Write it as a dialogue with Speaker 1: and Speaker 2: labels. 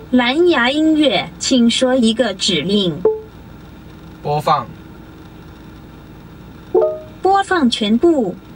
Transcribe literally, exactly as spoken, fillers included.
Speaker 1: 蓝牙音乐，请说一个指令。
Speaker 2: 播放。
Speaker 1: 播放全部。